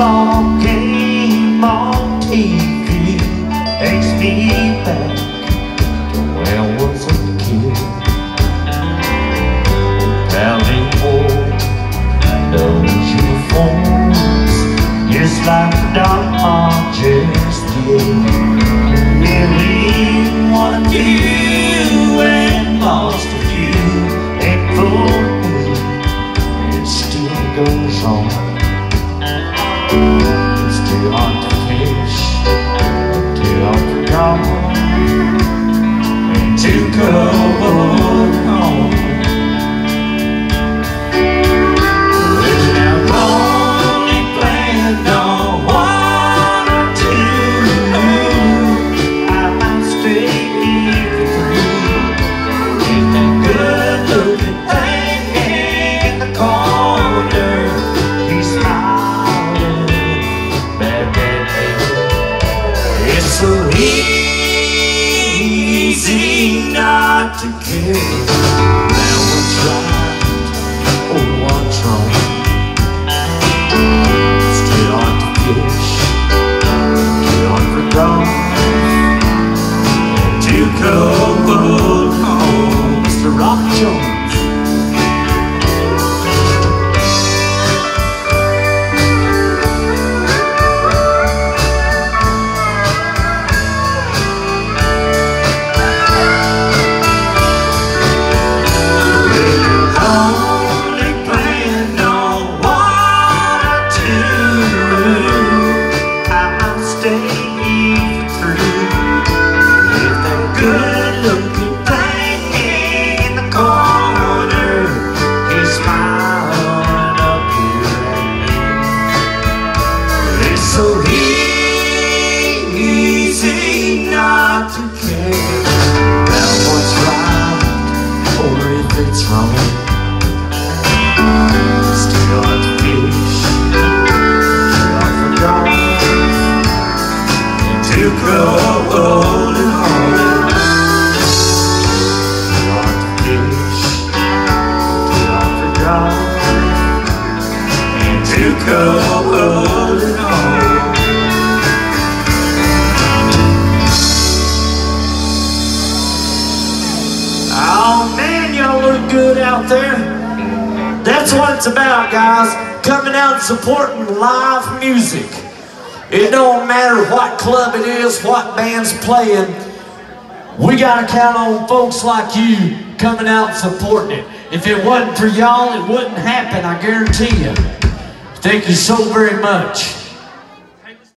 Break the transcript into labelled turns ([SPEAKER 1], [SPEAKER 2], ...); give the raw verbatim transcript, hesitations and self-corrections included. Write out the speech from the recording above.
[SPEAKER 1] baseball game on T V takes me back to when I was a kid. Pounding for those uniforms, just like the Dodgers did. Really one of you and lost a few, ain't fooled me, it still goes on. It's too hard to fish, too hard to draw, and too cold home. Without only playing on one or two, I might stay here for three. Ain't that good looking thing in the corner, he's smiling. It's so easy not to care about what's right or what's wrong. It's too hard to fish, too hard for golf, and too cold home. Mister Rock Jones. So easy not to care about what's right or if it's wrong. It's too hard to fish, too hard for golf, and too cold and hard. Too hard to fish, too hard for golf, and too cold and hard. Oh man, y'all look good out there. That's what it's about, guys. Coming out and supporting live music. It don't matter what club it is, what band's playing. We gotta count on folks like you coming out and supporting it. If it wasn't for y'all, it wouldn't happen, I guarantee you. Thank you so very much.